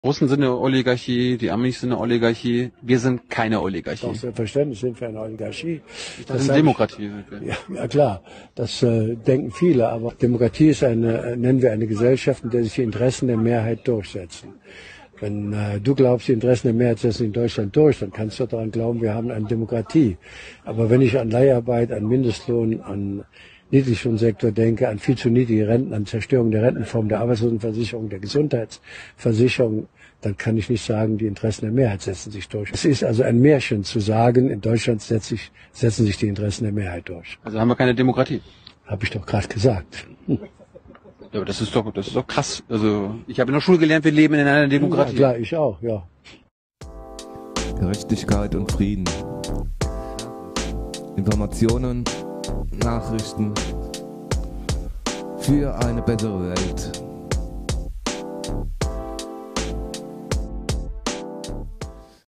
Russen sind eine Oligarchie, die Amis sind eine Oligarchie, wir sind keine Oligarchie. Doch, selbstverständlich sind wir eine Oligarchie. Das ist eine Demokratie. Ja, klar, das denken viele, aber Demokratie ist nennen wir eine Gesellschaft, in der sich die Interessen der Mehrheit durchsetzen. Wenn du glaubst, die Interessen der Mehrheit setzen in Deutschland durch, dann kannst du daran glauben, wir haben eine Demokratie. Aber wenn ich an Leiharbeit, an Mindestlohn, an Niedriglohnsektor denke, an viel zu niedrige Renten, an Zerstörung der Rentenform, der Arbeitslosenversicherung, der Gesundheitsversicherung, dann kann ich nicht sagen, die Interessen der Mehrheit setzen sich durch. Es ist also ein Märchen zu sagen, in Deutschland setzen sich die Interessen der Mehrheit durch. Also haben wir keine Demokratie. Habe ich doch gerade gesagt. Ja, aber das ist doch krass. Also ich habe in der Schule gelernt, wir leben in einer Demokratie. Ja, klar, ich auch, ja. Gerechtigkeit und Frieden. Informationen, Nachrichten für eine bessere Welt.